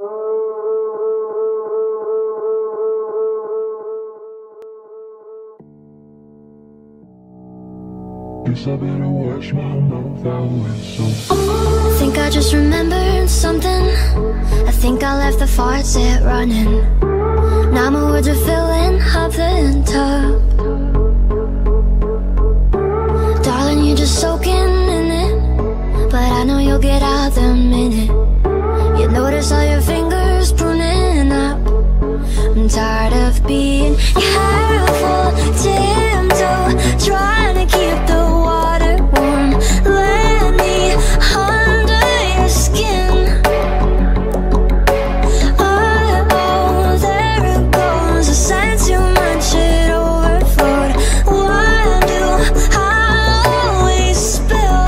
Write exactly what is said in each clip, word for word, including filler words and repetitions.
Guess I better wash my mouth out with soap. I think I just remembered something. I think I left the faucet running. Now my words are filling up the tub. Darling, you're just soaking in it, but I know you'll get out the minute you notice all your fingers pruning up. I'm tired of being careful, tiptoe, trying to keep the water warm. Let me under your skin. Oh, oh, there it goes. I sense too much, it overflowed. Why do I always spill?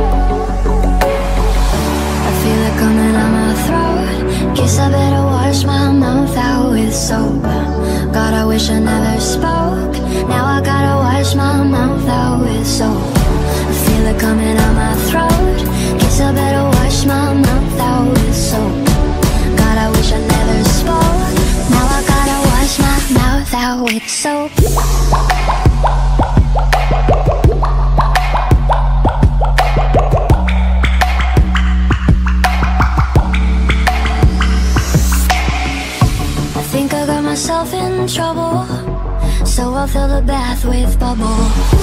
I feel it coming out my throat. Guess I better wash my mouth out with soap. God, I wish I never spoke. Now I gotta wash my mouth out with soap. I feel it coming out my throat. Guess I better wash my mouth out with soap. God, I wish I never spoke. Now I gotta wash my mouth out with soap. I think I got myself in trouble, so I'll fill the bath with bubble.